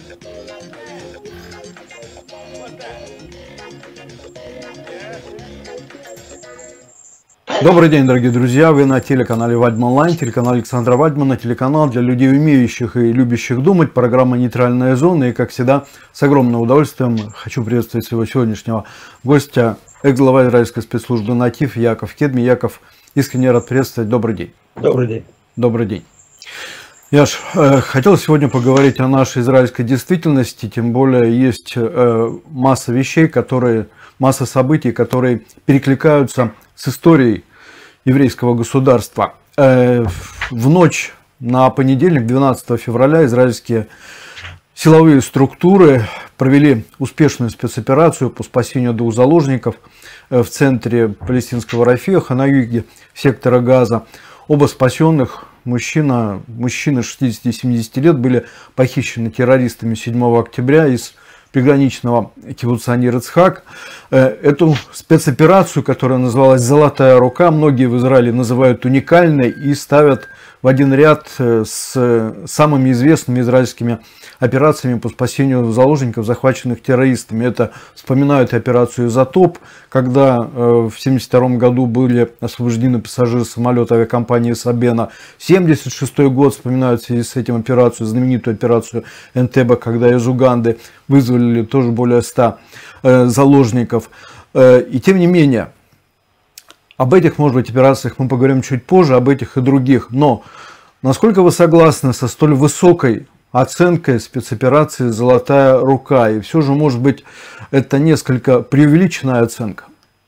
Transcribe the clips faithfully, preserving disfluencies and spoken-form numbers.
Добрый день, дорогие друзья! Вы на телеканале Вадьма Онлайн, телеканал Александра Вадьмана, телеканал для людей, умеющих и любящих думать, программа «Нейтральная зона». И, как всегда, с огромным удовольствием хочу приветствовать своего сегодняшнего гостя, экс-глава израильской спецслужбы «Натив» Яков Кедми. Яков, искренне рад приветствовать. Добрый день. Добрый день. Добрый день. Яш, э, хотел сегодня поговорить о нашей израильской действительности, тем более есть э, масса вещей, которые, масса событий, которые перекликаются с историей еврейского государства. Э, в ночь на понедельник, двенадцатого февраля, израильские силовые структуры провели успешную спецоперацию по спасению двух заложников в центре палестинского Рафиха на юге сектора Газа. Оба спасенных, мужчина, мужчины шестидесяти-семидесяти лет, были похищены террористами седьмого октября из приграничного кибуца Нир-Ицхак. Эту спецоперацию, которая называлась «Золотая рука», многие в Израиле называют уникальной и ставят в один ряд с самыми известными израильскими операциями по спасению заложников, захваченных террористами. Это вспоминают операцию «Изотоп», когда в семьдесят втором году были освобождены пассажиры самолета авиакомпании «Сабена». семьдесят шестой год вспоминают в связи с этим операцию, знаменитую операцию «Энтеба», когда из Уганды вызвали тоже более ста заложников. И тем не менее, об этих, может быть, операциях мы поговорим чуть позже, об этих и других. Но насколько вы согласны со столь высокой оценкой спецоперации «Золотая рука»? И все же, может быть, это несколько преувеличенная оценка?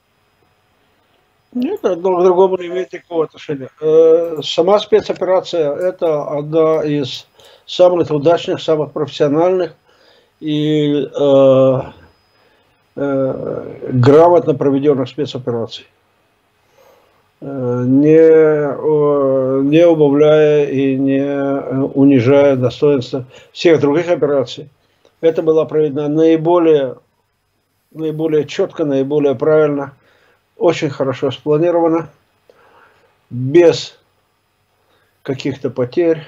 Нет, одно к другому не имеет никакого отношения. Сама спецоперация – это одна из самых удачных, самых профессиональных и э, э, грамотно проведенных спецопераций. Не, не убавляя и не унижая достоинства всех других операций. Это было проведено наиболее, наиболее четко, наиболее правильно, очень хорошо спланировано, без каких-то потерь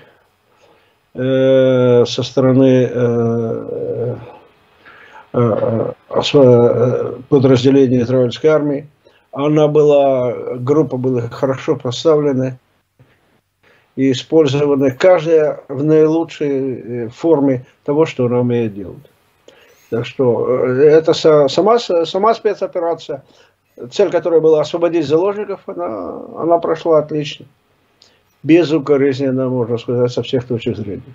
э, со стороны э, э, э, подразделений израильской армии. Она была, группа была хорошо поставлена и использована каждая в наилучшей форме того, что она умеет делать. Так что это сама, сама спецоперация, цель которой была освободить заложников, она, она прошла отлично. Безукоризненно, можно сказать, со всех точек зрения.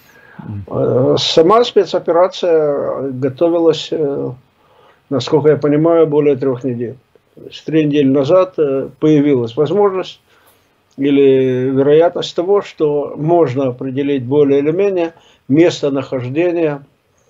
Сама спецоперация готовилась, насколько я понимаю, более трех недель. Три недели назад появилась возможность или вероятность того, что можно определить более или менее местонахождение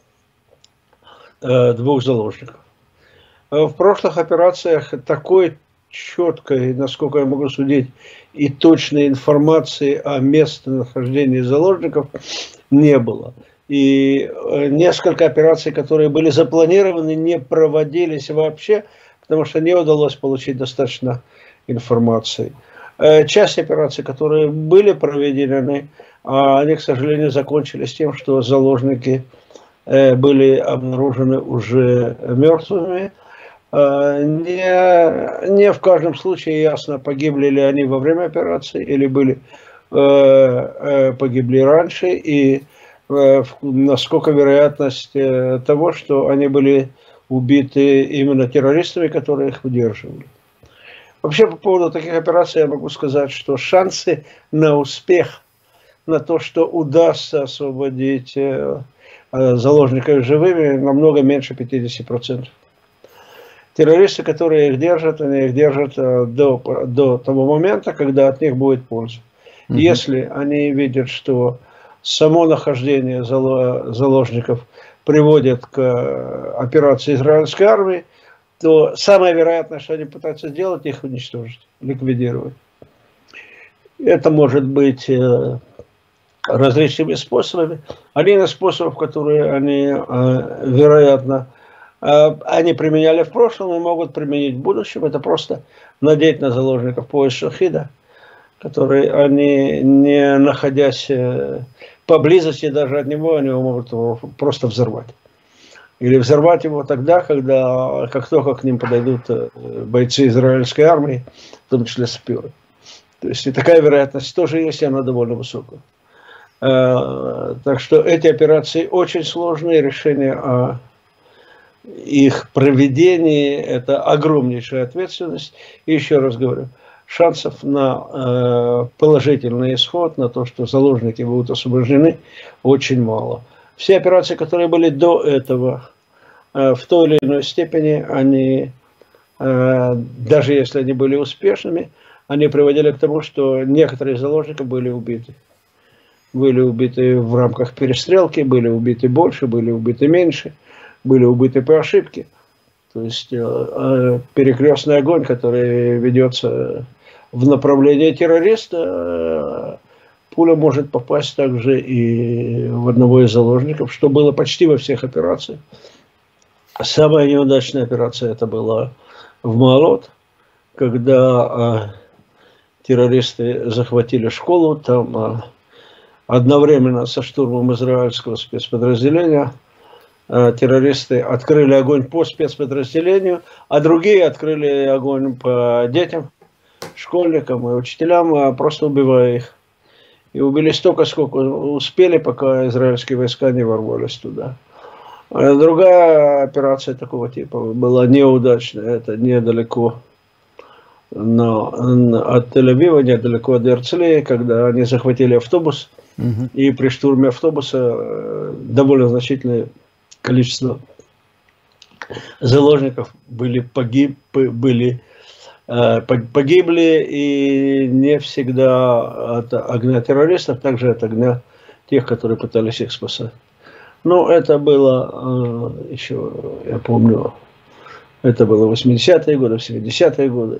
двух заложников. В прошлых операциях такой четкой, насколько я могу судить, и точной информации о местонахождении заложников не было. И несколько операций, которые были запланированы, не проводились вообще, потому что не удалось получить достаточно информации. Часть операций, которые были проведены, они, к сожалению, закончились тем, что заложники были обнаружены уже мертвыми. Не, не в каждом случае ясно, погибли ли они во время операции или были, погибли раньше, и насколько вероятность того, что они были убиты именно террористами, которые их удерживали. Вообще, по поводу таких операций я могу сказать, что шансы на успех, на то, что удастся освободить заложников живыми, намного меньше пятидесяти процентов. Террористы, которые их держат, они их держат до, до того момента, когда от них будет польза. Mm-hmm. Если они видят, что само нахождение заложников приводит к операции израильской армии, то самое вероятное, что они пытаются сделать, их уничтожить, ликвидировать. Это может быть различными способами. Один из способов, которые они, вероятно, они применяли в прошлом и могут применить в будущем, это просто надеть на заложников пояс шахида, который они, не находясь поблизости даже от него, они его могут его просто взорвать. Или взорвать его тогда, когда, как только к ним подойдут бойцы израильской армии, в том числе саперы. То есть и такая вероятность тоже есть, и она довольно высокая. Так что эти операции очень сложные, решение о их проведении – это огромнейшая ответственность. И еще раз говорю, шансов на положительный исход, на то, что заложники будут освобождены, очень мало. Все операции, которые были до этого, в той или иной степени, они, даже если они были успешными, они приводили к тому, что некоторые заложники были убиты. Были убиты в рамках перестрелки, были убиты больше, были убиты меньше, были убиты по ошибке. То есть перекрестный огонь, который ведется в направлении террориста, пуля может попасть также и в одного из заложников, что было почти во всех операциях. Самая неудачная операция это была в Маалот, когда террористы захватили школу, там одновременно со штурмом израильского спецподразделения террористы открыли огонь по спецподразделению, а другие открыли огонь по детям, школьникам и учителям, просто убивая их. И убили столько, сколько успели, пока израильские войска не ворвались туда. А другая операция такого типа была неудачная. Это недалеко но, от Тель-Авива, недалеко от Эрцлии, когда они захватили автобус. Угу. И при штурме автобуса довольно значительное количество заложников были, погиб, были, погибли, и не всегда от огня террористов, также от огня тех, которые пытались их спасать. Но это было еще, я помню, это было в восьмидесятые годы, в семидесятые годы.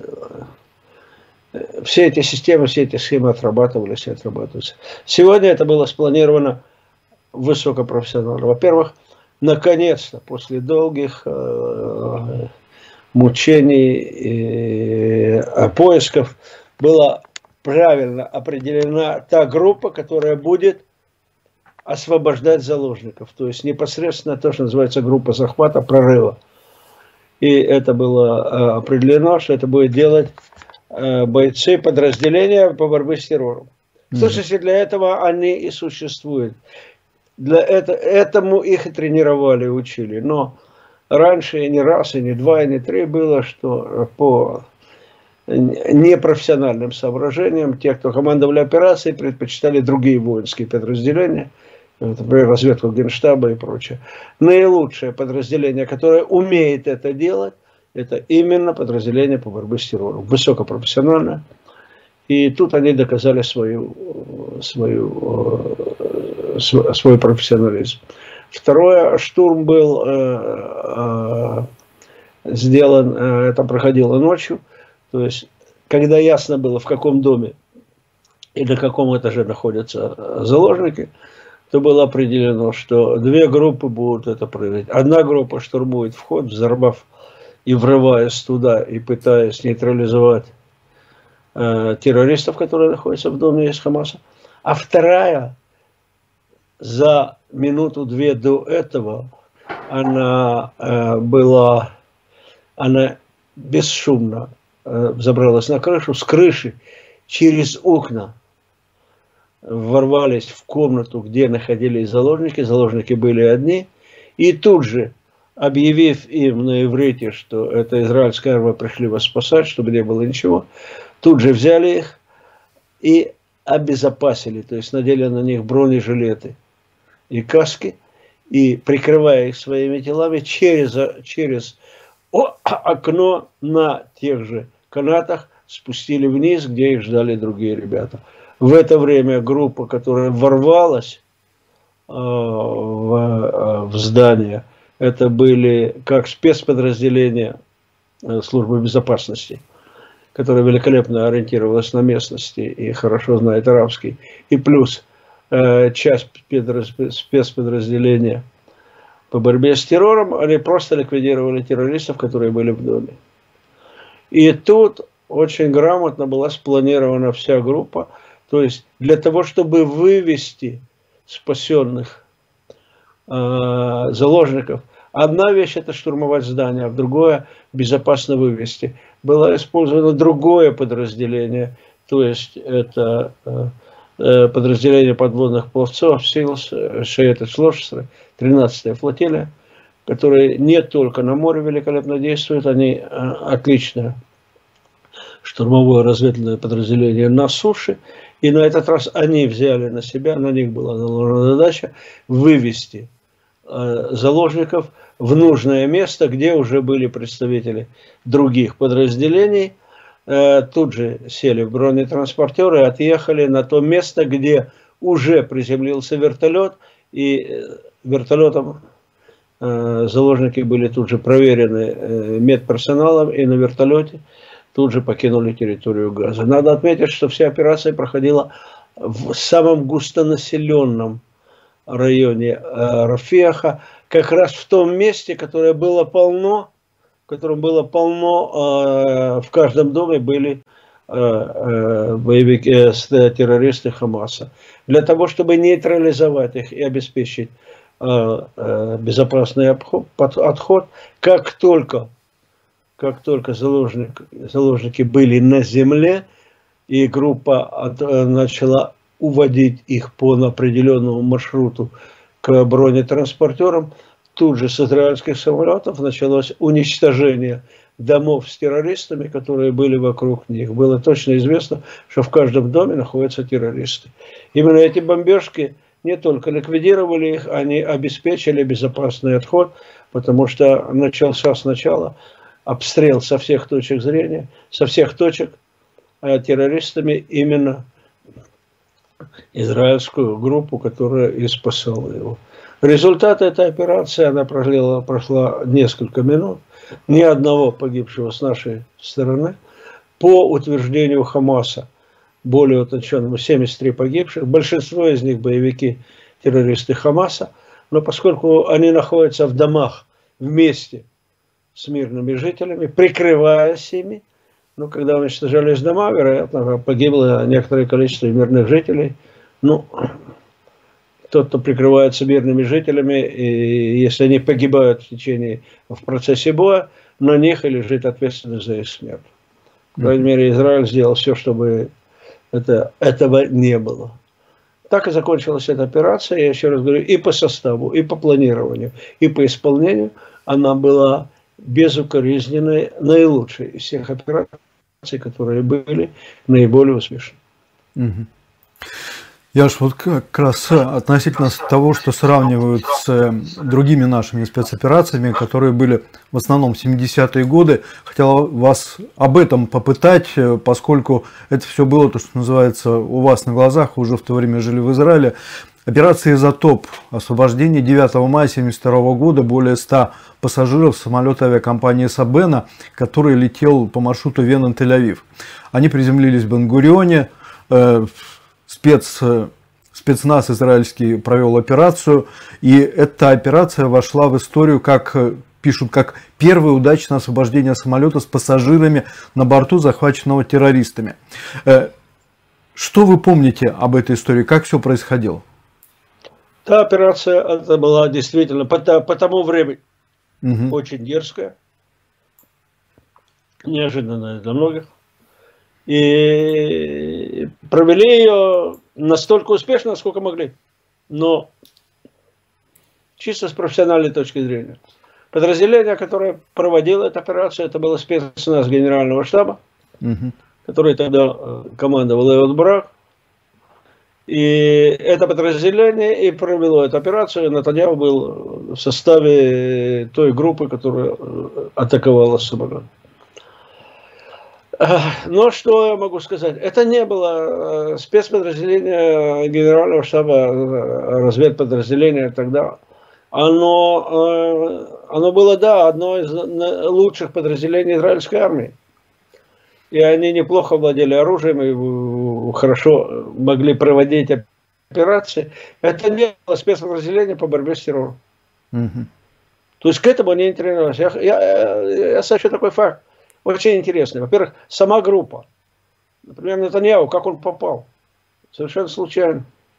Все эти системы, все эти схемы отрабатывались и отрабатываются. Сегодня это было спланировано высокопрофессионально. Во-первых, наконец-то, после долгих э, мучений и э, поисков, была правильно определена та группа, которая будет освобождать заложников. То есть непосредственно то, что называется группа захвата, прорыва. И это было э, определено, что это будет делать э, бойцы подразделения по борьбе с террором. В сущности, для этого они и существуют. Для этого, этому их и тренировали, и учили. Но раньше и не раз, и не два, и не три было, что по непрофессиональным соображениям те, кто командовали операцией, предпочитали другие воинские подразделения, например, разведку Генштаба и прочее. Наилучшее подразделение, которое умеет это делать, это именно подразделение по борьбе с террором. Высокопрофессиональное. И тут они доказали свою, свою, свой профессионализм. Второе, штурм был э, э, сделан, э, это проходило ночью. То есть, когда ясно было, в каком доме и на каком этаже находятся заложники, то было определено, что две группы будут это проверять. Одна группа штурмует вход, взорвав и врываясь туда, и пытаясь нейтрализовать э, террористов, которые находятся в доме из Хамаса. А вторая, за минуту-две до этого, она э, была, она бесшумно э, забралась на крышу, с крыши через окна ворвались в комнату, где находились заложники. Заложники были одни. И тут же, объявив им на иврите, что это израильская армия, пришли вас спасать, чтобы не было ничего, тут же взяли их и обезопасили. То есть надели на них бронежилеты и каски. И прикрывая их своими телами, через, через окно на тех же канатах спустили вниз, где их ждали другие ребята. В это время группа, которая ворвалась э, в, в здание, это были как спецподразделения э, службы безопасности, которая великолепно ориентировалась на местности и хорошо знает арабский, и плюс э, часть спецподразделения по борьбе с террором, они просто ликвидировали террористов, которые были в доме. И тут очень грамотно была спланирована вся группа. То есть для того, чтобы вывести спасенных э, заложников, одна вещь это штурмовать здание, а другое безопасно вывести. Было использовано другое подразделение, то есть это э, подразделение подводных пловцов, сил Шеет-Шлошестры, тринадцатая флотилия, которые не только на море великолепно действуют, они э, отлично штурмовое разведывательное подразделение на суше. И на этот раз они взяли на себя, на них была наложена задача вывести э, заложников в нужное место, где уже были представители других подразделений. Э, тут же сели в бронетранспортеры и отъехали на то место, где уже приземлился вертолет. И вертолетом э, заложники были тут же проверены э, медперсоналом, и на вертолете тут же покинули территорию Газа. Надо отметить, что вся операция проходила в самом густонаселенном районе э, Рафеха, как раз в том месте, которое было полно, в котором было полно, э, в каждом доме были э, э, боевики, э, террористы Хамаса. Для того, чтобы нейтрализовать их и обеспечить э, э, безопасный обход, отход, как только Как только заложник, заложники были на земле, и группа от, начала уводить их по определенному маршруту к бронетранспортерам, тут же с израильских самолетов началось уничтожение домов с террористами, которые были вокруг них. Было точно известно, что в каждом доме находятся террористы. Именно эти бомбежки не только ликвидировали их, они обеспечили безопасный отход, потому что начался сначала обстрел со всех точек зрения, со всех точек э, террористами именно израильскую группу, которая и спасала его. Результат этой операции, она прошла, прошла несколько минут, ни одного погибшего с нашей стороны. По утверждению Хамаса, более уточненному, семьдесят три погибших, большинство из них боевики, террористы Хамаса, но поскольку они находятся в домах вместе с мирными жителями, прикрываясь ими. Ну, когда уничтожались дома, вероятно, погибло некоторое количество мирных жителей. Ну, тот, кто прикрывается мирными жителями, и если они погибают в течение, в процессе боя, на них и лежит ответственность за их смерть. По крайней мере, Израиль сделал все, чтобы это, этого не было. Так и закончилась эта операция, я еще раз говорю, и по составу, и по планированию, и по исполнению она была безукоризненной, наилучшей из всех операций, которые были наиболее успешны. Угу. Я ж вот как раз относительно того, что сравнивают с другими нашими спецоперациями, которые были в основном в семидесятые годы, хотел вас об этом попытать, поскольку это все было, то, что называется, у вас на глазах, вы уже в то время жили в Израиле. Операция «Изотоп», освобождение девятого мая тысяча девятьсот семьдесят второго года, более ста пассажиров самолета авиакомпании «Сабена», который летел по маршруту Вена-Тель-Авив. Они приземлились в Бен-Гурионе, э, спец, спецназ израильский провел операцию, и эта операция вошла в историю, как пишут, как первое удачное освобождение самолета с пассажирами на борту, захваченного террористами. Э, что вы помните об этой истории, как все происходило? Та операция, это была действительно по, по тому времени угу. очень дерзкая, неожиданная для многих. И провели ее настолько успешно, насколько могли. Но чисто с профессиональной точки зрения. Подразделение, которое проводило эту операцию, это было спецназ генерального штаба, угу. который тогда командовал Эод Барак. И это подразделение и провело эту операцию. Натаньяху был в составе той группы, которая атаковала самолет. Но что я могу сказать? Это не было спецподразделение генерального штаба, разведподразделения тогда. Оно, оно было, да, одно из лучших подразделений израильской армии. И они неплохо владели оружием и хорошо могли проводить операции. Это не было спецподразделение по борьбе с террором. Угу. То есть к этому они не тренировались. Я, я, я сообщу такой факт. очень интересные. Во-первых, сама группа. Например, Нетаньяху, как он попал? Совершенно случайно.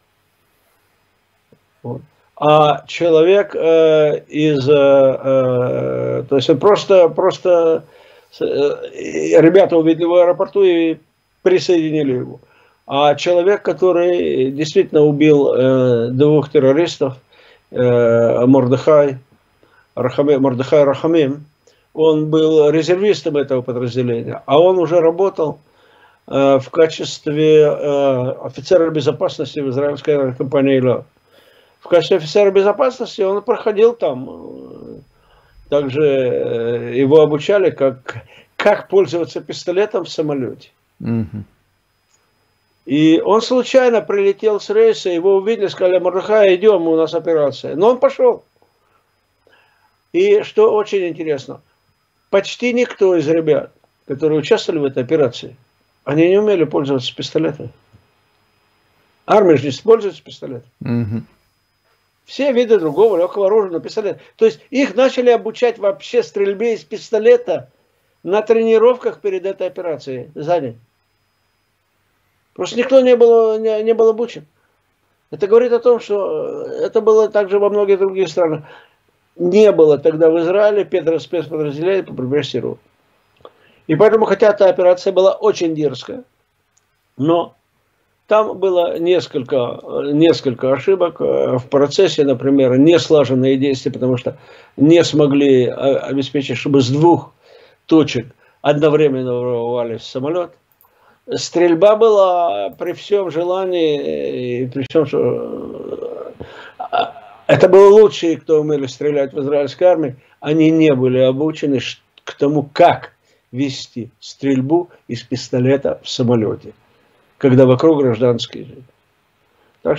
Вот. А человек э, из... Э, э, то есть он просто... просто э, ребята увидели в аэропорту и присоединили его. А человек, который действительно убил э, двух террористов, э, Мордехай, Рахами, Мордехай Рахамим, он был резервистом этого подразделения, а он уже работал э, в качестве э, офицера безопасности в израильской авиакомпании «Эль Аль». В качестве офицера безопасности он проходил там. Также э, его обучали, как, как пользоваться пистолетом в самолете. Mm-hmm. И он случайно прилетел с рейса, его увидели, сказали: Мордехай, идем, у нас операция. Но он пошел. И что очень интересно, почти никто из ребят, которые участвовали в этой операции, они не умели пользоваться пистолетом. Армия же не использует пистолет. Mm-hmm. Все виды другого легкого оружия на пистолет. То есть их начали обучать вообще стрельбе из пистолета на тренировках перед этой операцией за день. Просто никто не был, не, не был обучен. Это говорит о том, что это было также во многих других странах. Не было тогда в Израиле спецподразделений по борьбе с террором. И поэтому, хотя эта операция была очень дерзкая, но там было несколько, несколько ошибок в процессе, например, неслаженные действия, потому что не смогли обеспечить, чтобы с двух точек одновременно ворвались в самолет. Стрельба была при всем желании, и при всем, что это были лучшие, кто умели стрелять в израильской армии, они не были обучены к тому, как вести стрельбу из пистолета в самолете, когда вокруг гражданские жители. Так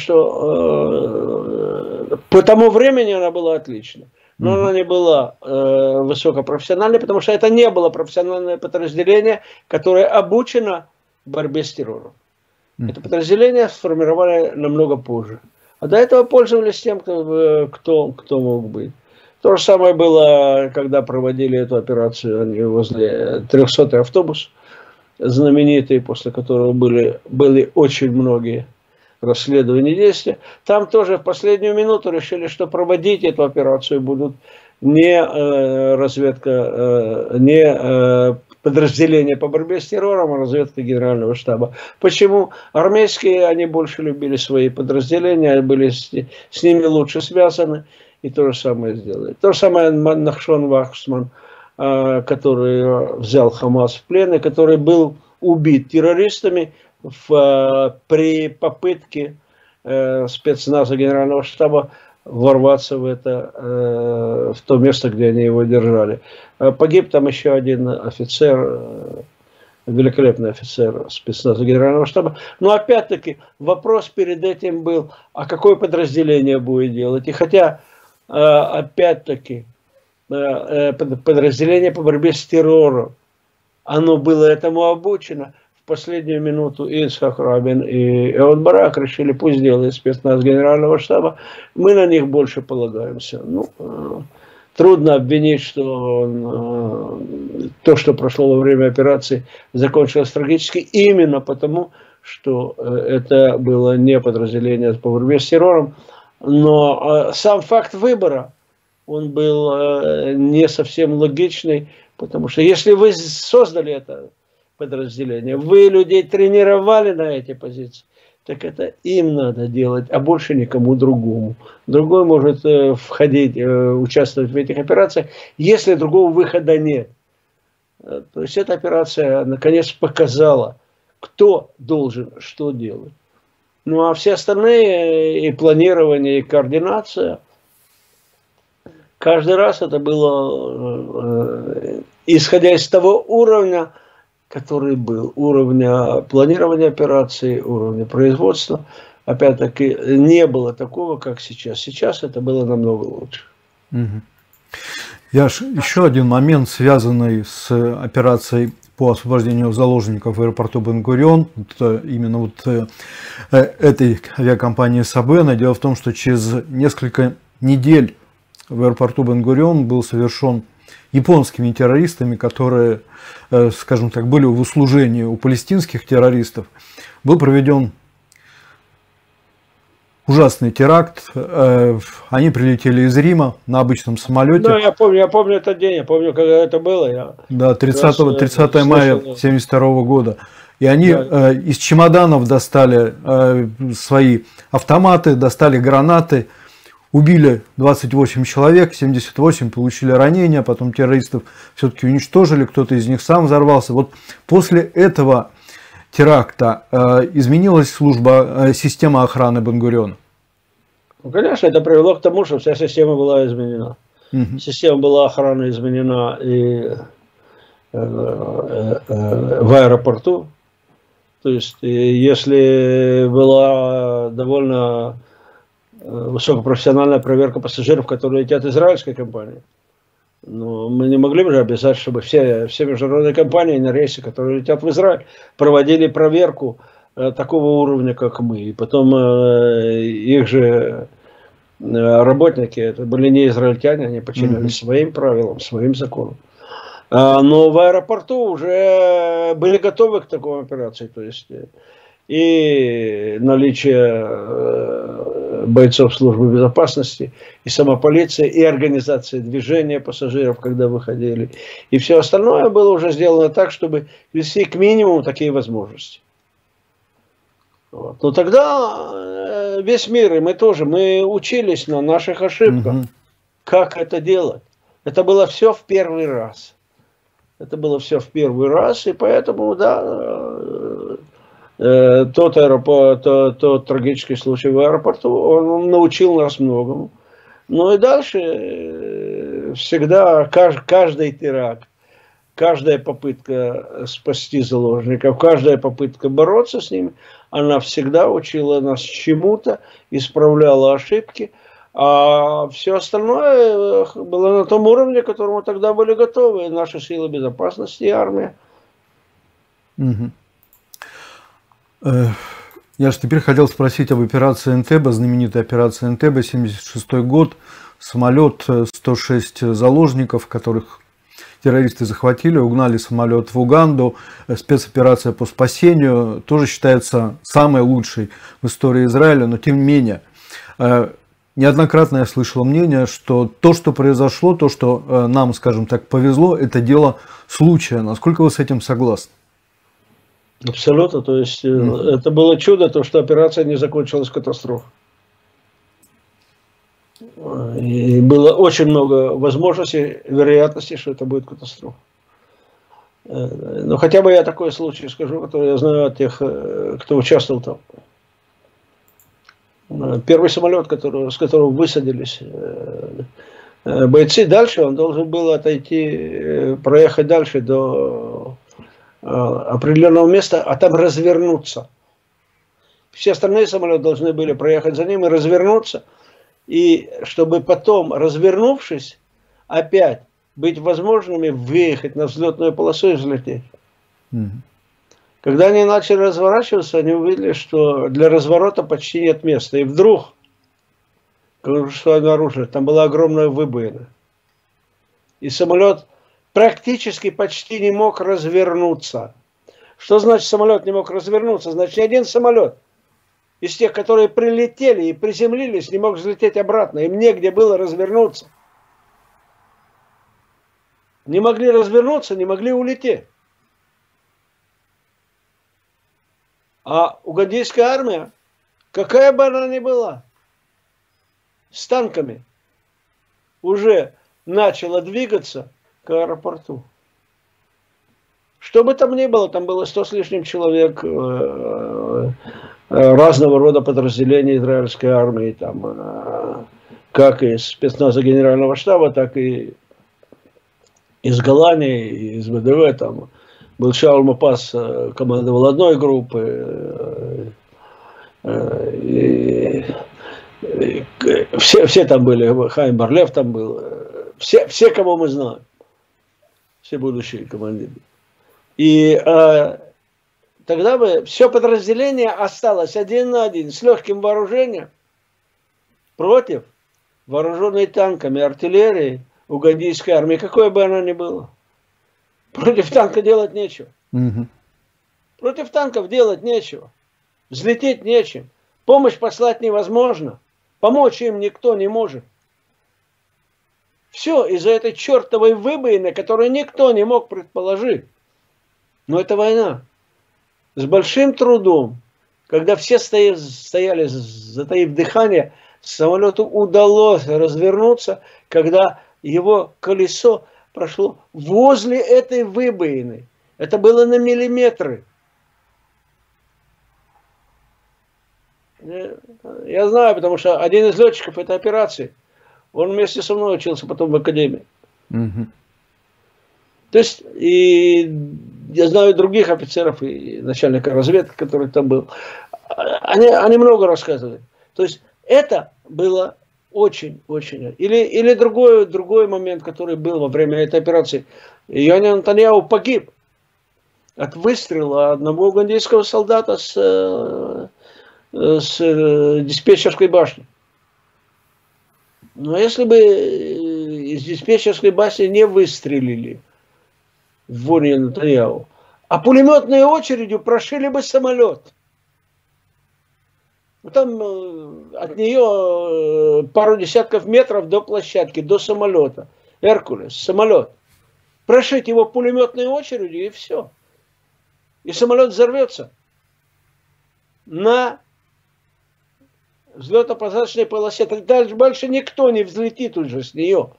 что э, по тому времени она была отлична. Но mm-hmm. она не была э, высокопрофессиональной, потому что это не было профессиональное подразделение, которое обучено борьбе с террором. Mm-hmm. Это подразделение сформировали намного позже. А до этого пользовались тем, кто, кто, кто мог быть. То же самое было, когда проводили эту операцию они возле трехсотый автобус, знаменитый, после которого были, были очень многие расследования действия. Там тоже в последнюю минуту решили, что проводить эту операцию будут не э, разведка, э, не э, подразделение по борьбе с террором, а разведка Генерального штаба. Почему? Армейские, они больше любили свои подразделения, были с, с ними лучше связаны, и то же самое сделали. То же самое Нахшон Вахсман, э, который взял Хамас в плен, и который был убит террористами в, э, при попытке э, спецназа Генерального штаба ворваться в это, э, в то место, где они его держали. Погиб там еще один офицер, э, великолепный офицер спецназа Генерального штаба. Но опять-таки вопрос перед этим был, а какое подразделение будет делать? И хотя, э, опять-таки, э, подразделение по борьбе с террором, оно было этому обучено, в последнюю минуту и Ицхак Рабин, и Эод Барак решили, пусть делает спецназ Генерального штаба, мы на них больше полагаемся. Ну, трудно обвинить, что то, что прошло во время операции, закончилось трагически именно потому, что это было не подразделение по борьбе с террором, но сам факт выбора, он был не совсем логичный, потому что если вы создали это подразделение, вы людей тренировали на эти позиции, так это им надо делать, а больше никому другому. Другой может э, входить, э, участвовать в этих операциях, если другого выхода нет. То есть эта операция наконец показала, кто должен что делать. Ну а все остальные, и планирование, и координация, каждый раз это было, э, исходя из того уровня, который был, уровня планирования операции, уровня производства, опять-таки, не было такого, как сейчас. Сейчас это было намного лучше. Угу. Яш, еще один момент, связанный с операцией по освобождению заложников в аэропорту Бен-Гурион, это именно вот э, этой авиакомпании Сабена. Дело в том, что через несколько недель в аэропорту Бен-Гурион был совершен японскими террористами, которые, скажем так, были в услужении у палестинских террористов, был проведен ужасный теракт. Они прилетели из Рима на обычном самолете. Да, я помню, я помню этот день, я помню, когда это было. Я да, тридцатого мая семьдесят второго года. И они да. э, из чемоданов достали э, свои автоматы, достали гранаты, убили двадцать восемь человек, семьдесят восемь получили ранения, потом террористов все-таки уничтожили, кто-то из них сам взорвался. Вот после этого теракта э, изменилась служба, э, система охраны Бен-Гуриона? Ну, конечно, это привело к тому, что вся система была изменена. Угу. Система была охраны изменена и э, э, э, в аэропорту. То есть, если была довольно высокопрофессиональная проверка пассажиров, которые летят из израильской компании, но мы не могли бы обязать, чтобы все, все международные компании на рейсы, которые летят в Израиль, проводили проверку э, такого уровня, как мы. И потом э, их же работники, это были не израильтяне, они подчинялись mm-hmm. своим правилам, своим законам. Но в аэропорту уже были готовы к такой операции, то есть и наличие бойцов службы безопасности, и сама полиция, и организация движения пассажиров, когда выходили, и все остальное было уже сделано так, чтобы вести к минимуму такие возможности. Вот. Но тогда весь мир, и мы тоже, мы учились на наших ошибках, mm-hmm. как это делать. Это было все в первый раз. Это было все в первый раз, и поэтому, да, э, тот, аэропорт, тот, тот трагический случай в аэропорту, он, он научил нас многому. Ну и дальше э, всегда кажд, каждый теракт, каждая попытка спасти заложников, каждая попытка бороться с ними, она всегда учила нас чему-то, исправляла ошибки. А все остальное было на том уровне, к которому тогда были готовы наши силы безопасности и армия. Угу. Я же теперь хотел спросить об операции Энтебе, знаменитой операции Энтебе, семьдесят шестой год, самолет, сто шесть заложников, которых террористы захватили, угнали самолет в Уганду, спецоперация по спасению, тоже считается самой лучшей в истории Израиля, но тем не менее... Неоднократно я слышал мнение, что то, что произошло, то, что нам, скажем так, повезло, это дело случая. Насколько вы с этим согласны? Абсолютно. То есть mm. это было чудо, то, что операция не закончилась катастрофой. И было очень много возможностей, вероятностей, что это будет катастрофа. Но хотя бы я такой случай скажу, который я знаю от тех, кто участвовал там. Первый самолет, который, с которого высадились бойцы, дальше он должен был отойти, проехать дальше до определенного места, а там развернуться. Все остальные самолеты должны были проехать за ним и развернуться, и чтобы потом, развернувшись, опять быть возможными выехать на взлетную полосу и взлететь. Mm-hmm. Когда они начали разворачиваться, они увидели, что для разворота почти нет места. И вдруг, что обнаружили, там была огромная выбоина. И самолет практически почти не мог развернуться. Что значит самолет не мог развернуться? Значит, ни один самолет из тех, которые прилетели и приземлились, не мог взлететь обратно. Им негде было развернуться. Не могли развернуться, не могли улететь. А угандийская армия, какая бы она ни была, с танками, уже начала двигаться к аэропорту. Что бы там ни было, там было сто с лишним человек разного рода подразделений израильской армии, там, как из спецназа генерального штаба, так и из Голландии, из ВДВ, там. Был Шауль Мопас, командовал одной группы. И, и, все, все там были, Хайм Барлев там был. Все, все, кого мы знаем. Все будущие командиры. И а, тогда бы все подразделение осталось один на один с легким вооружением против вооруженной танками, артиллерией, угандийской армии, какой бы она ни была. Против танка делать нечего. Угу. Против танков делать нечего. Взлететь нечем. Помощь послать невозможно. Помочь им никто не может. Все из-за этой чертовой выбоины, которую никто не мог предположить. Но это война. С большим трудом, когда все стояли, стояли затаив дыхание, самолету удалось развернуться, когда его колесо прошло возле этой выбоины. Это было на миллиметры. Я знаю, потому что один из летчиков этой операции, он вместе со мной учился потом в академии. Угу. То есть, и я знаю других офицеров и начальника разведки, который там был. Они, они много рассказывали. То есть, это было очень-очень... Или, или другой, другой момент, который был во время этой операции. Йони Нетаньяху погиб от выстрела одного угандийского солдата с, с диспетчерской башни. Но если бы из диспетчерской башни не выстрелили в Йони Нетаньяху, а пулеметной очередью прошили бы самолет. Там от нее пару десятков метров до площадки, до самолета. Эркулес, самолет. Прошить его пулеметной очередью и все. И самолет взорвется на взлетно-посадочной полосе. Тогда больше никто не взлетит уже с нее.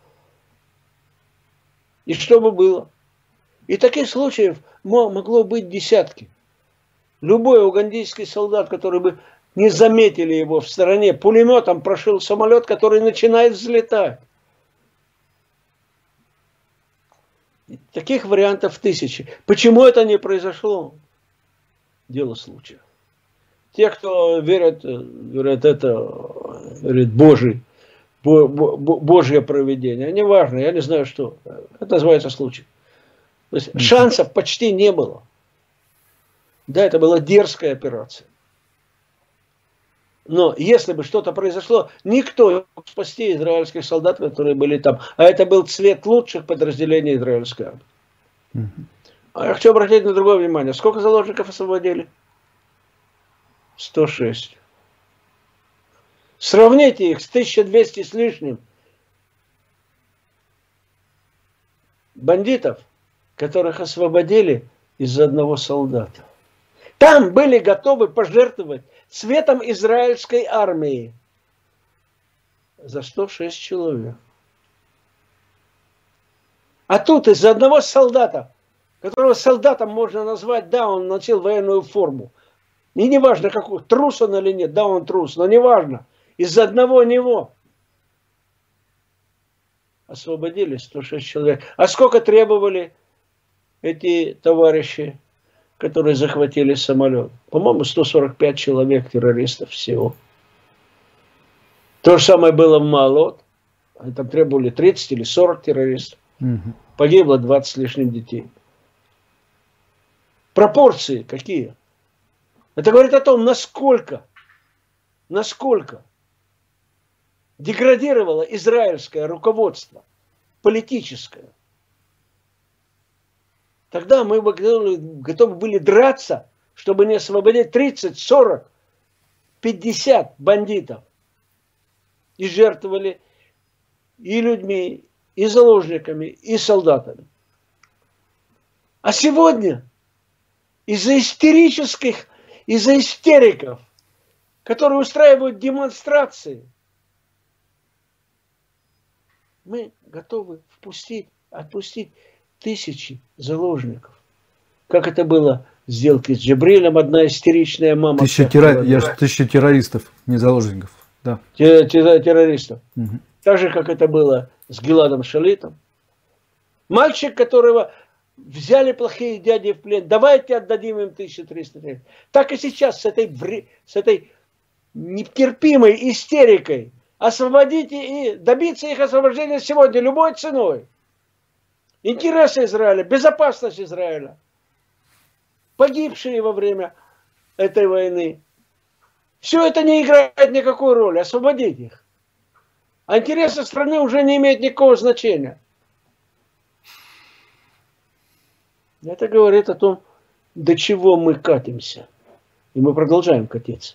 И что бы было? И таких случаев могло быть десятки. Любой угандийский солдат, который бы не заметили его в стороне, пулеметом прошил самолет, который начинает взлетать. Таких вариантов тысячи. Почему это не произошло? Дело случая. Те, кто верят, говорят, это говорит, Божий, Божье провидение. Неважно, я не знаю, что. Это называется случай. То есть шансов почти не было. Да, это была дерзкая операция. Но если бы что-то произошло, никто не мог спасти израильских солдат, которые были там. А это был цвет лучших подразделений израильской армии. Mm-hmm. А я хочу обратить на другое внимание. Сколько заложников освободили? сто шесть. Сравните их с тысяча двумястами с лишним бандитов, которых освободили из-за одного солдата. Там были готовы пожертвовать цветом израильской армии за сто шесть человек. А тут из-за одного солдата, которого солдатом можно назвать, да, он носил военную форму. И не важно, какой, трус он или нет, да, он трус, но не важно. Из-за одного него освободили сто шесть человек. А сколько требовали эти товарищи, которые захватили самолет? По-моему, сто сорок пять человек террористов всего. То же самое было в Маалот. Они там требовали тридцать или сорок террористов. Угу. Погибло двадцать с лишним детей. Пропорции какие? Это говорит о том, насколько, насколько деградировало израильское руководство, политическое. Тогда мы готовы были драться, чтобы не освободить тридцать, сорок, пятьдесят бандитов. И жертвовали и людьми, и заложниками, и солдатами. А сегодня из-за истерических, из-за истериков, которые устраивают демонстрации, мы готовы впустить, отпустить тысячи заложников. Как это было в сделке с Джибрилем, одна истеричная мама. Тысяча, террор... Я же, тысяча террористов, не заложников. Да. Террористов. Угу. Так же, как это было с Гиладом Шалитом. Мальчик, которого взяли плохие дяди в плен, давайте отдадим им тысячу триста. Так и сейчас с этой, с этой нетерпимой истерикой освободите и добиться их освобождения сегодня любой ценой. Интересы Израиля, безопасность Израиля, погибшие во время этой войны. Все это не играет никакой роли. Освободить их. А интересы страны уже не имеют никакого значения. Это говорит о том, до чего мы катимся. И мы продолжаем катиться.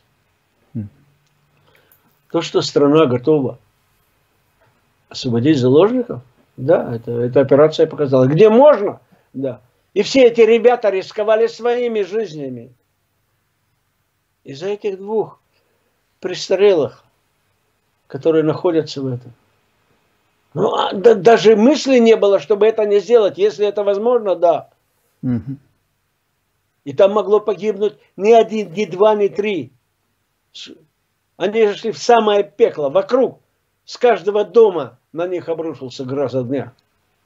То, что страна готова освободить заложников, да, это, эта операция показала. Где можно, да. И все эти ребята рисковали своими жизнями. Из-за этих двух престарелых, которые находятся в этом. Ну, а, да, даже мысли не было, чтобы это не сделать. Если это возможно, да. Угу. И там могло погибнуть ни один, ни два, ни три. Они же шли в самое пекло. Вокруг, с каждого дома на них обрушился гроза огня.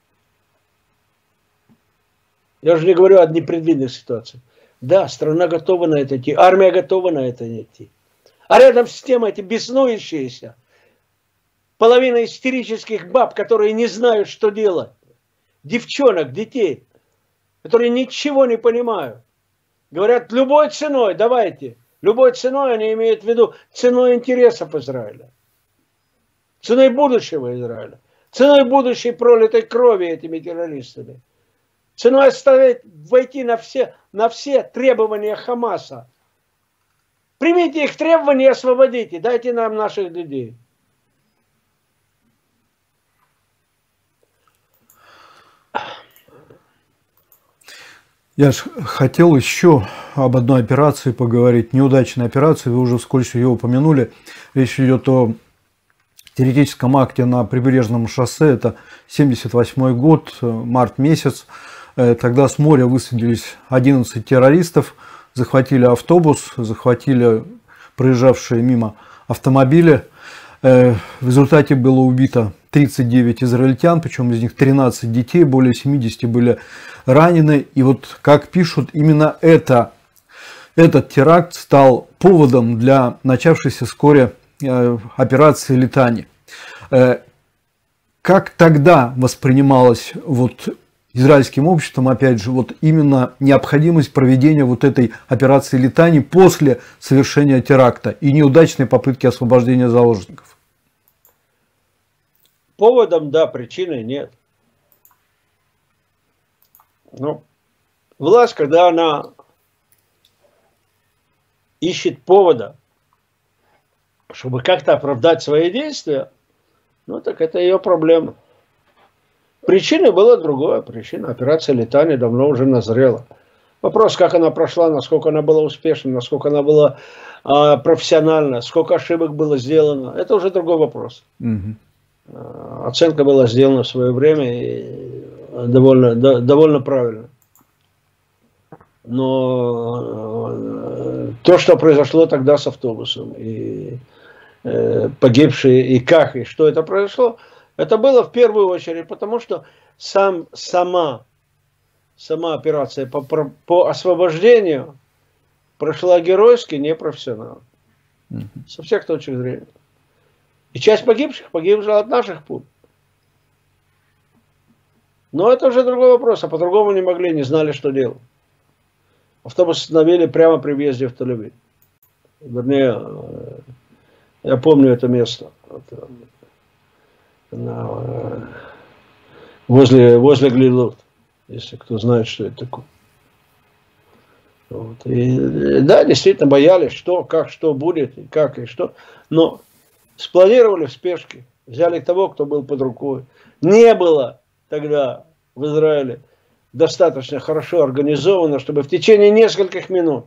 Я уже не говорю о непредвиденных ситуациях. Да, страна готова на это идти, армия готова на это идти. А рядом с тем эти беснующиеся, половина истерических баб, которые не знают, что делать. Девчонок, детей, которые ничего не понимают. Говорят, любой ценой, давайте. Любой ценой они имеют в виду ценой интересов Израиля. Ценой будущего Израиля. Ценой будущей пролитой крови этими террористами. Ценой оставить, войти на все, на все требования Хамаса. Примите их требования и освободите. Дайте нам наших людей. Я ж хотел еще об одной операции поговорить, неудачной операции, вы уже вскользь ее упомянули. Речь идет о террористическом акте на Прибережном шоссе, это семьдесят восьмой год, март месяц. Тогда с моря высадились одиннадцать террористов, захватили автобус, захватили проезжавшие мимо автомобили. В результате было убито тридцать девять израильтян, причем из них тринадцать детей, более семидесяти были ранены. И вот, как пишут, именно это, этот теракт стал поводом для начавшейся вскоре операции Литани. Как тогда воспринималось вот израильским обществом, опять же, вот именно необходимость проведения вот этой операции Литани после совершения теракта и неудачной попытки освобождения заложников? Поводом, да, причиной нет. Ну, власть, когда она ищет повода, чтобы как-то оправдать свои действия, ну, так это ее проблема. Причиной было другое. Причина операции Литани давно уже назрела. Вопрос, как она прошла, насколько она была успешна, насколько она была а, профессиональна, сколько ошибок было сделано, это уже другой вопрос. Угу. Оценка была сделана в свое время и довольно, да, довольно правильно. Но то, что произошло тогда с автобусом, и э, погибшие, и как, и что это произошло, это было в первую очередь, потому что сам, сама, сама операция по, по освобождению прошла геройски, непрофессионально. Mm-hmm. Со всех точек зрения. И часть погибших погибла от наших пуль. Но это уже другой вопрос, а по-другому не могли, не знали, что делать. Автобус остановили прямо при въезде в Тель-Авив. Вернее, я помню это место. На, возле, возле Глилот, если кто знает, что это такое. Вот. И, да, действительно боялись, что, как, что будет, и как, и что. Но спланировали в спешке, взяли того, кто был под рукой. Не было тогда в Израиле достаточно хорошо организовано, чтобы в течение нескольких минут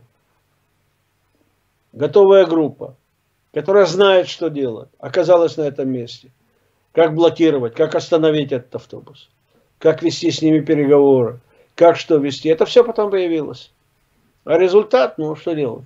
готовая группа, которая знает, что делать, оказалась на этом месте. Как блокировать, как остановить этот автобус, как вести с ними переговоры, как что вести. Это все потом появилось. А результат, ну что делать?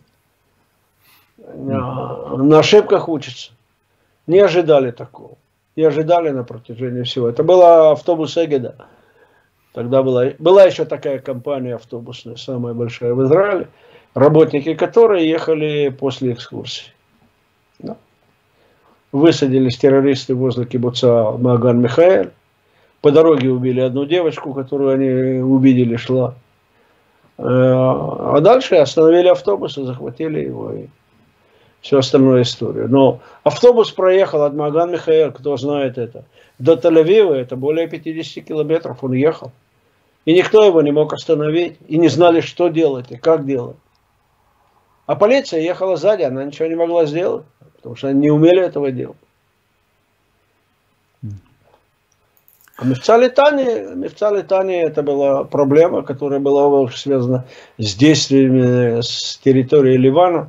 На, на ошибках учатся. Не ожидали такого. Не ожидали на протяжении всего. Это был автобус Эгеда. Тогда была, была еще такая компания автобусная, самая большая в Израиле, работники которой ехали после экскурсии. Да. Высадились террористы возле кибуца Маган Михаэль. По дороге убили одну девочку, которую они увидели, шла. А дальше остановили автобус и захватили его. И всю остальную историю. Но автобус проехал от Маган Михаэль, кто знает это, до Тель-Авива, это более пятидесяти километров, он ехал. И никто его не мог остановить, и не знали, что делать и как делать. А полиция ехала сзади, она ничего не могла сделать, потому что они не умели этого делать. А Мивца Литани, Мивца Литани это была проблема, которая была связана с действиями с территории Ливана,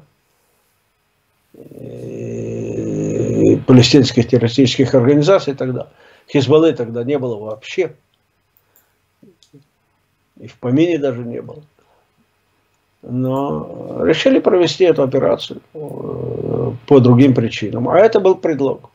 и палестинских террористических организаций тогда. Хизбаллы тогда не было вообще. И в помине даже не было. Но решили провести эту операцию по другим причинам. А это был предлог.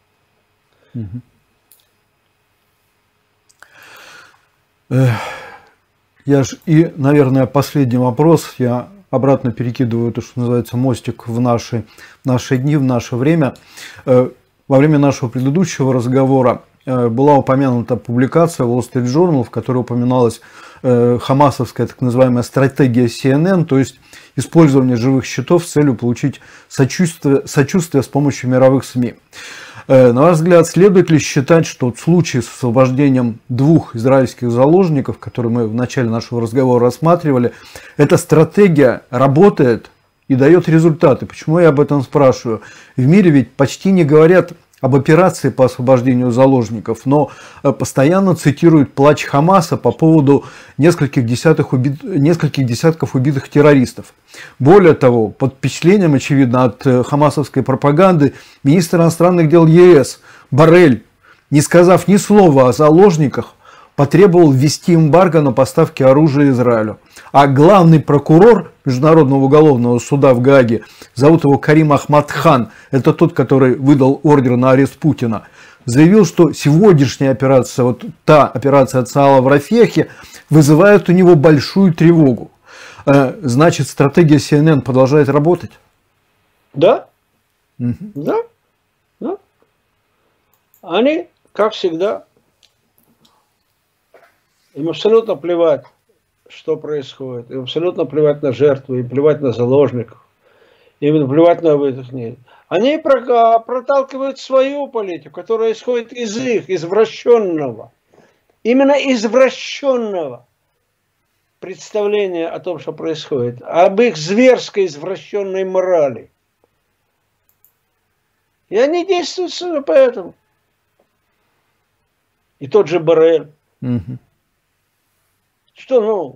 Я ж и, наверное, последний вопрос. Я обратно перекидываю то, что называется, мостик в наши, наши дни, в наше время. Во время нашего предыдущего разговора была упомянута публикация Wall Street Journal, в которой упоминалась хамасовская так называемая стратегия си эн эн, то есть использование живых счетов с целью получить сочувствие, сочувствие с помощью мировых СМИ. На ваш взгляд, следует ли считать, что в случае с освобождением двух израильских заложников, которые мы в начале нашего разговора рассматривали, эта стратегия работает и дает результаты? Почему я об этом спрашиваю? В мире ведь почти не говорят об операции по освобождению заложников, но постоянно цитируют плач Хамаса по поводу нескольких, десятых убит... нескольких десятков убитых террористов. Более того, под впечатлением, очевидно, от хамасовской пропаганды, министр иностранных дел е эс Боррель, не сказав ни слова о заложниках, потребовал ввести эмбарго на поставки оружия Израилю. А главный прокурор Международного уголовного суда в Гааге, зовут его Карим Ахмад-хан, это тот, который выдал ордер на арест Путина, заявил, что сегодняшняя операция, вот та операция Цаала в Рафехе, вызывает у него большую тревогу. Значит, стратегия си эн эн продолжает работать? Да. Угу. Да. Да. Они, как всегда, им абсолютно плевать, что происходит. Им абсолютно плевать на жертву, им плевать на заложников, им плевать на этих нет. Они проталкивают свою политику, которая исходит из их извращенного, именно извращенного представления о том, что происходит, об их зверской извращенной морали. И они действуют поэтому. И тот же Боррель. Угу. Что, ну,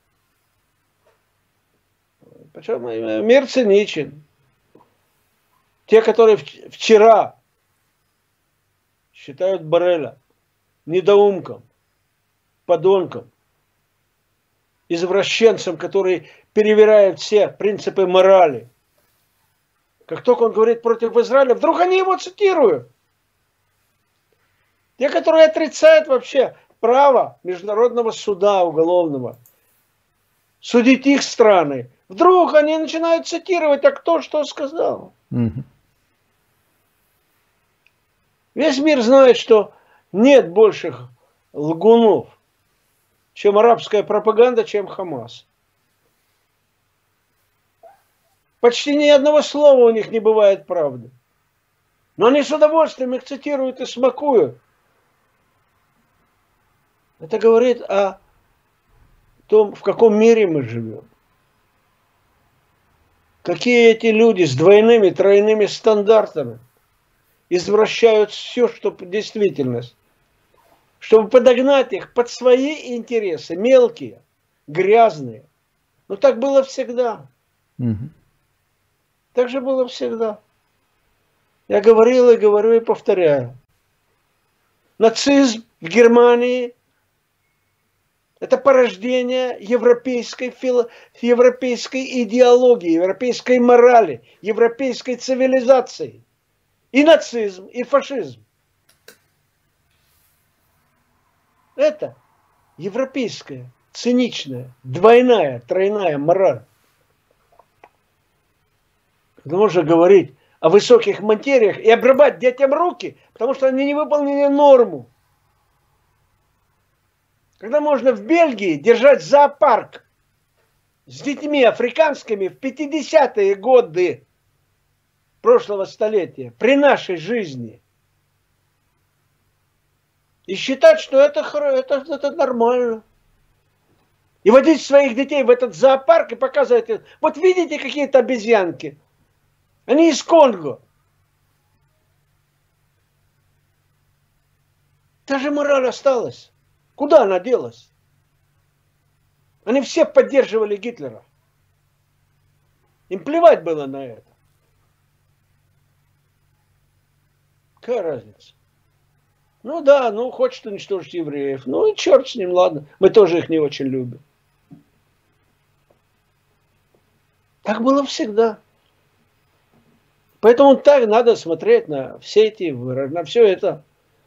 причем мир циничен. Те, которые вчера считают Борреля недоумком, подонком, извращенцем, который перевирает все принципы морали. Как только он говорит против Израиля, вдруг они его цитируют. Те, которые отрицают вообще право Международного суда уголовного судить их страны, вдруг они начинают цитировать, а кто что сказал. Угу. Весь мир знает, что нет больших лгунов, чем арабская пропаганда, чем Хамас. Почти ни одного слова у них не бывает правды. Но они с удовольствием их цитируют и смакуют. Это говорит о том, в каком мире мы живем. Какие эти люди с двойными, тройными стандартами извращают все, что действительность, чтобы подогнать их под свои интересы, мелкие, грязные. Но так было всегда. Угу. Так же было всегда. Я говорил и говорю и повторяю. Нацизм в Германии – это порождение европейской, фило, европейской идеологии, европейской морали, европейской цивилизации. И нацизм, и фашизм. Это европейская, циничная, двойная, тройная мораль. Когда можно говорить о высоких материях и обрубать детям руки, потому что они не выполнили норму. Когда можно в Бельгии держать зоопарк с детьми африканскими в пятидесятые годы. прошлого столетия, при нашей жизни. И считать, что это, это, это нормально. И водить своих детей в этот зоопарк и показывать, вот видите какие-то обезьянки, они из Конго. Та же мораль осталась. Куда она делась? Они все поддерживали Гитлера. Им плевать было на это. Какая разница? Ну да, ну хочет уничтожить евреев. Ну и черт с ним, ладно. Мы тоже их не очень любим. Так было всегда. Поэтому так надо смотреть на все эти выражения, на все это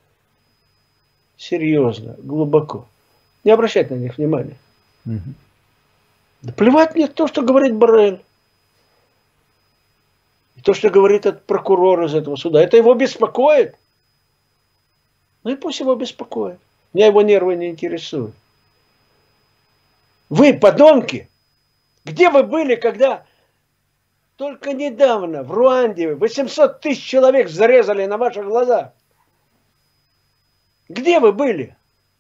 серьезно, глубоко. Не обращать на них внимания. Угу. Да плевать мне то, что говорит Боррель. И то, что говорит этот прокурор из этого суда. Это его беспокоит. Ну и пусть его беспокоит. Меня его нервы не интересуют. Вы, подонки, где вы были, когда только недавно в Руанде восемьсот тысяч человек зарезали на ваших глазах? Где вы были?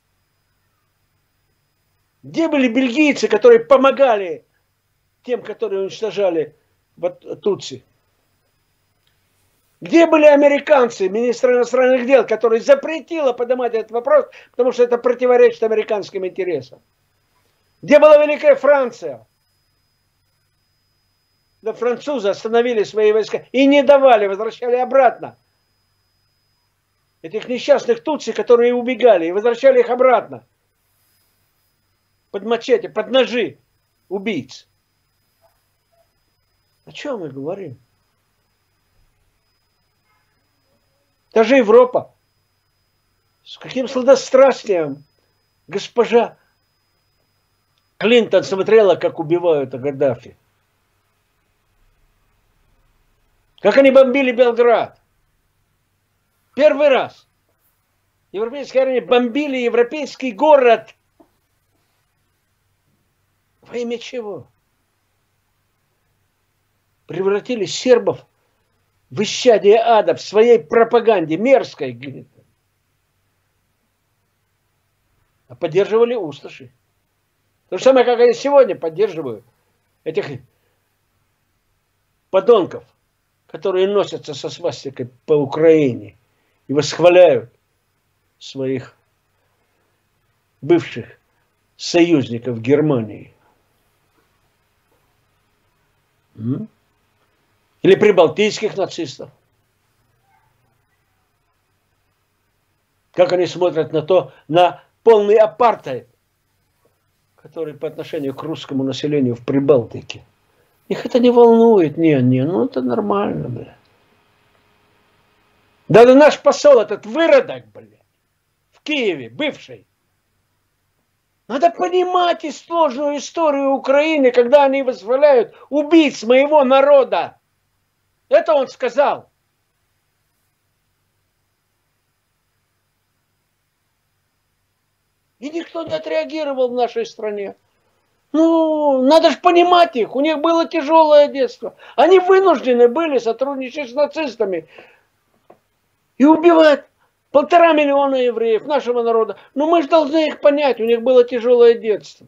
Где были бельгийцы, которые помогали тем, которые уничтожали Тутси? Где были американцы, министр иностранных дел, который запретила поднимать этот вопрос, потому что это противоречит американским интересам? Где была Великая Франция? Да французы остановили свои войска и не давали, возвращали обратно этих несчастных тутси, которые убегали, и возвращали их обратно. Под мачете, под ножи убийц. О чем мы говорим? Даже Европа. С каким сладострастием госпожа Клинтон смотрела, как убивают Гаддафи. Как они бомбили Белград. Первый раз. Европейские армии бомбили европейский город. Во имя чего? Превратили сербов в исчадие ада в своей пропаганде мерзкой. А поддерживали усташи. То же самое, как они сегодня поддерживают этих подонков, которые носятся со свастикой по Украине и восхваляют своих бывших союзников Германии. Или прибалтийских нацистов. Как они смотрят на то, на полный апартеид, который по отношению к русскому населению в Прибалтике. Их это не волнует. Не, не, ну это нормально, бля. Даже наш посол, этот выродок, бля, в Киеве, бывший. Надо понимать и сложную историю Украины, когда они восхваляют убийц моего народа. Это он сказал. И никто не отреагировал в нашей стране. Ну, надо же понимать их. У них было тяжелое детство. Они вынуждены были сотрудничать с нацистами и убивать полтора миллиона евреев нашего народа. Но мы же должны их понять. У них было тяжелое детство.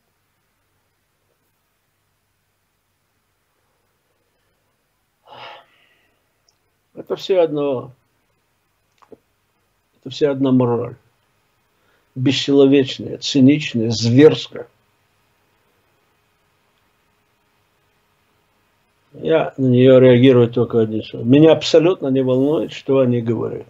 Это все одно. Это все одна мораль. Бесчеловечная, циничная, зверская. Я на нее реагирую только один раз. Меня абсолютно не волнует, что они говорят.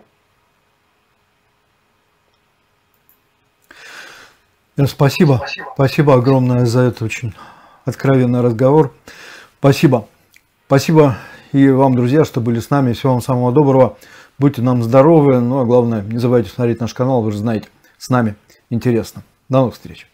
Спасибо. Спасибо. Спасибо огромное за этот очень откровенный разговор. Спасибо. Спасибо и вам, друзья, что были с нами. Всего вам самого доброго. Будьте нам здоровы. Ну а главное, не забывайте смотреть наш канал. Вы же знаете, с нами интересно. До новых встреч.